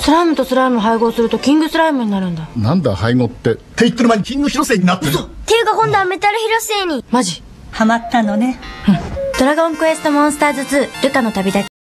スライムとスライム配合するとキングスライムになるんだ。 なんだ配合って。って言ってる間にキング広瀬になってる。 っていうか今度はメタル広末に。マジハマったのね。 ドラゴンクエストモンスターズ2ルカの旅立ち。